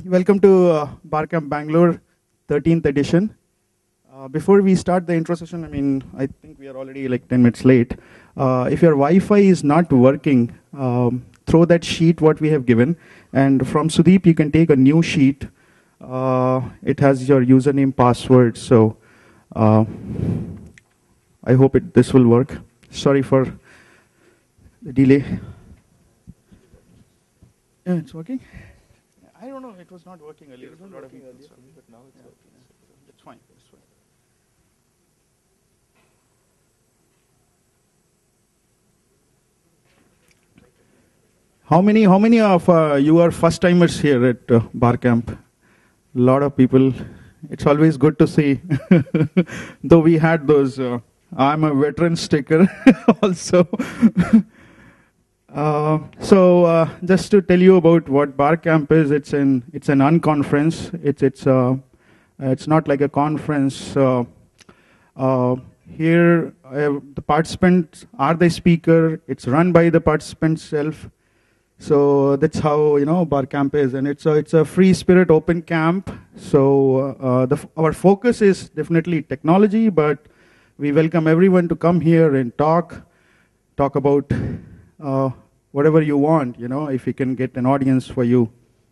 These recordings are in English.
Welcome to Barcamp Bangalore 13th edition. Before we start the intro session, I think we are already like 10 minutes late. If your Wi-Fi is not working, throw that sheet what we have given. And from Sudeep, you can take a new sheet. It has your username, password. So I hope this will work. Sorry for the delay. Yeah, it's working. I don't know. It was not working earlier. It was not working earlier, but now it's working. That's fine. That's fine. How many of you are first timers here at Barcamp? A lot of people. It's always good to see. Though we had those. I'm a veteran sticker also. Just to tell you about what Barcamp is, it's an unconference. It's not like a conference. Here, the participants are the speaker. It's run by the participants self. So that's how Barcamp is, and it's a free spirit open camp. So our focus is definitely technology, but we welcome everyone to come here and talk about whatever you want, if we can get an audience for you.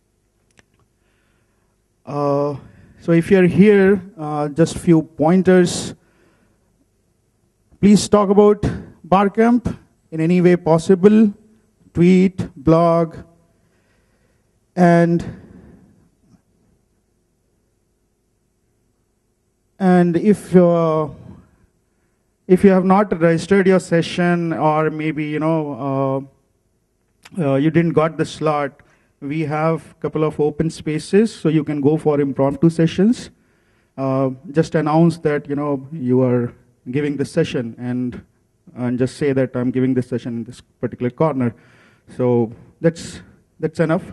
So if you're here, just few pointers. Please talk about Barcamp in any way possible. Tweet, blog, and if you have not registered your session, or maybe you didn't got the slot, we have a couple of open spaces, so you can go for impromptu sessions. Just announce that you are giving the session, and just say that I'm giving this session in this particular corner. So that's enough.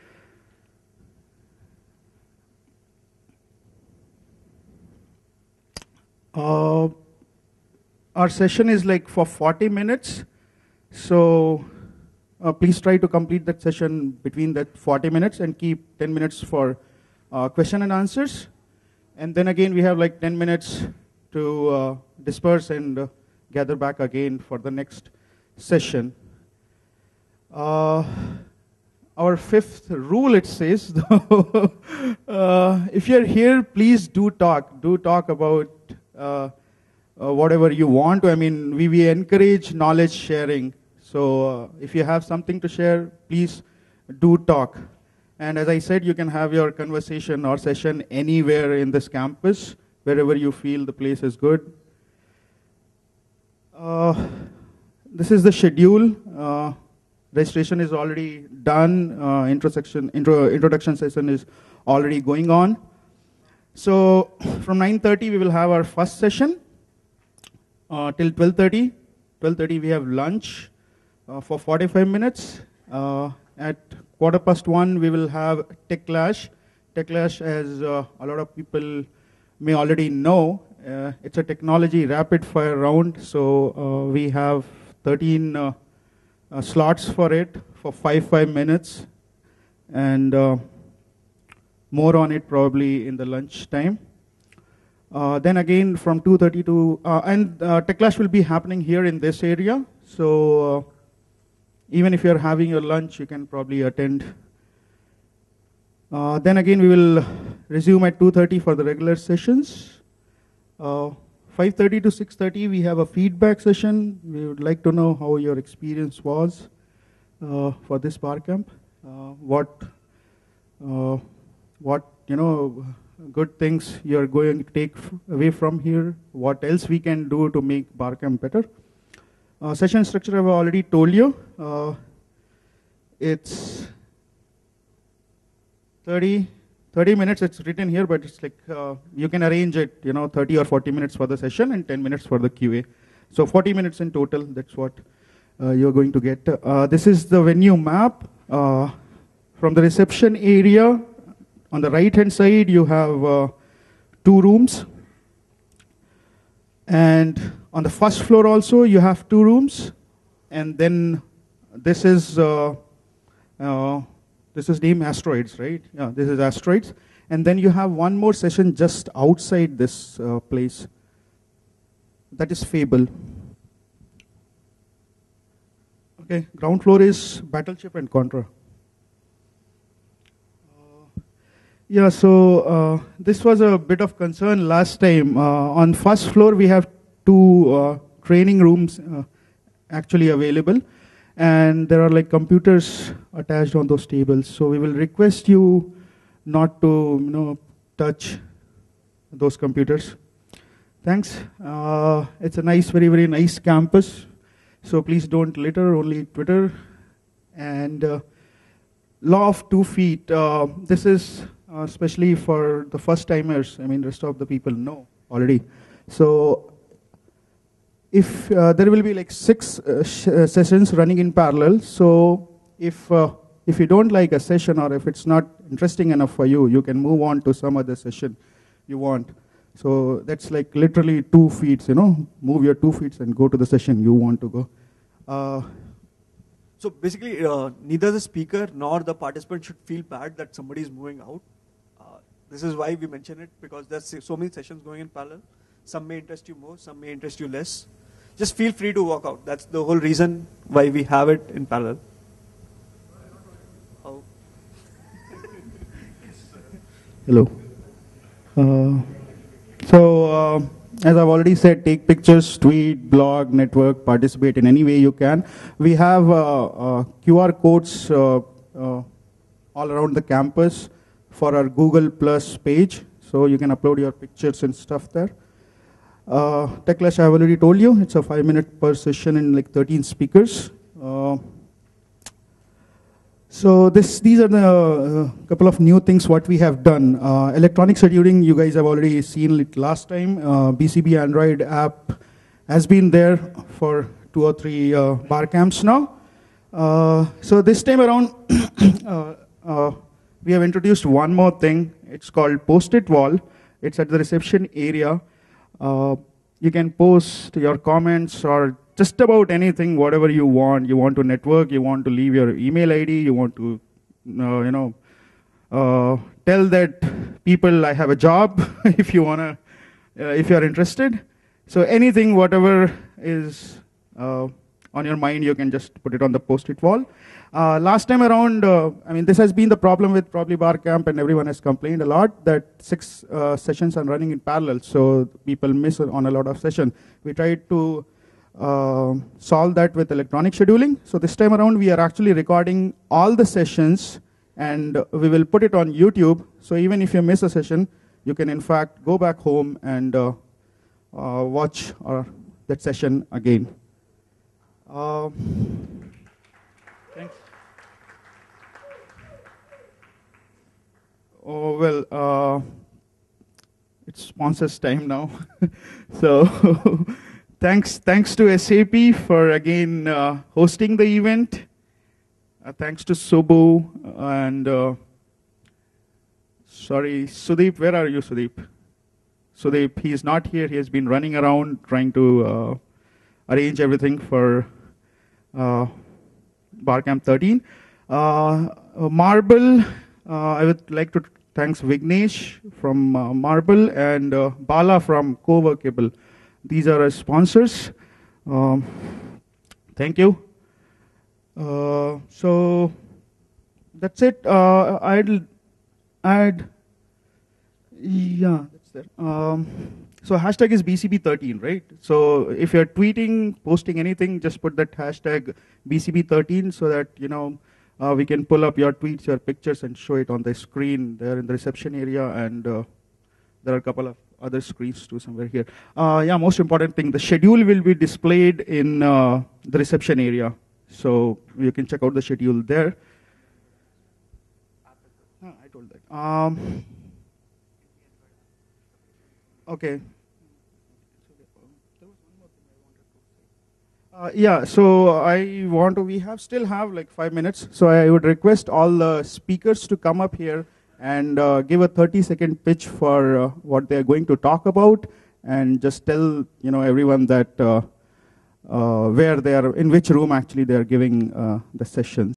Our session is like for 40 minutes. So please try to complete that session between that 40 minutes and keep 10 minutes for question and answers. And then again, we have like 10 minutes to disperse and gather back again for the next session. Our fifth rule, it says, if you're here, please do talk. Do talk about whatever you want to. We encourage knowledge sharing. So if you have something to share, please do talk. And as I said, you can have your conversation or session anywhere in this campus, wherever you feel the place is good. This is the schedule. Registration is already done. Introduction session is already going on. So from 9:30 we will have our first session till 12:30. 12:30 we have lunch for 45 minutes. At 1:15 we will have Tech Clash. Tech Clash, as a lot of people may already know, it's a technology rapid fire round. So we have 13 slots for it for 5 minutes, and more on it probably in the lunch time. Then again from 2:30 to Tech Clash will be happening here in this area. So even if you're having your lunch, you can probably attend. Then again we will resume at 2:30 for the regular sessions. 5:30 to 6:30 we have a feedback session. We would like to know how your experience was for this Barcamp. What good things you're going to take away from here. What else we can do to make Barcamp better. Session structure I've already told you. It's 30 minutes, it's written here, but it's like you can arrange it, 30 or 40 minutes for the session and 10 minutes for the QA. So 40 minutes in total, that's what you're going to get. This is the venue map. From the reception area, on the right-hand side, you have 2 rooms. And on the first floor also, you have 2 rooms. And then this is the this is named Asteroids, right? Yeah, this is Asteroids. And then you have one more session just outside this place. That is Fable. Okay, ground floor is Battleship and Contra. Yeah, so this was a bit of concern last time. On first floor, we have two training rooms actually available, and there are like computers attached on those tables. So we will request you not to, touch those computers. Thanks. It's a nice, very, very nice campus. So please don't litter, only Twitter. And law of 2 feet. This is especially for the first timers. I mean, rest of the people know already. So if there will be like 6 sessions running in parallel. So if you don't like a session, or if it's not interesting enough for you, you can move on to some other session you want. So that's like literally 2 feet, move your 2 feet and go to the session you want to go. So basically, neither the speaker nor the participant should feel bad that somebody is moving out. This is why we mention it, because there's so many sessions going in parallel. Some may interest you more, some may interest you less. Just feel free to walk out. That's the whole reason why we have it in parallel. Oh. Hello. As I've already said, take pictures, tweet, blog, network, participate in any way you can. We have QR codes all around the campus for our Google Plus page, so you can upload your pictures and stuff there. TechLash, I've already told you, it's a 5-minute per session and like 13 speakers. So these are the couple of new things what we have done. Electronic scheduling, you guys have already seen it last time. BCB Android app has been there for 2 or 3 bar camps now. So this time around, we have introduced one more thing. It's called Post-it Wall. It's at the reception area. You can post your comments or just about anything, whatever you want. You want to network, you want to leave your email ID, you want to, tell that people I have a job if you wanna, if you are interested. So anything, whatever is on your mind, you can just put it on the Post-it wall. Last time around, this has been the problem with probably Barcamp, and everyone has complained a lot that 6 sessions are running in parallel, so people miss on a lot of sessions. We tried to solve that with electronic scheduling. So this time around, we are actually recording all the sessions, and we will put it on YouTube. So even if you miss a session, you can in fact go back home and watch that session again. Thanks. Oh, well, it's sponsors time now. So thanks to SAP for again hosting the event. Thanks to Subbu and sorry, Sudeep. Where are you, Sudeep? Sudeep, he is not here. He has been running around trying to arrange everything for Barcamp 13. Marble, I would like to thanks Vignesh from Marble and Bala from Coworkable. These are our sponsors. Thank you. So that's it. I'd add, yeah, that's there. So hashtag is BCB13, right? So if you're tweeting, posting anything, just put that hashtag BCB13 so that, we can pull up your tweets, your pictures, and show it on the screen there in the reception area. And there are a couple of other screens too somewhere here. Yeah, most important thing, the schedule will be displayed in the reception area. So you can check out the schedule there. I told that. Okay. Yeah, so we still have like 5 minutes. So I would request all the speakers to come up here and give a 30-second pitch for what they're going to talk about, and just tell everyone that where they are, in which room actually they are giving the sessions.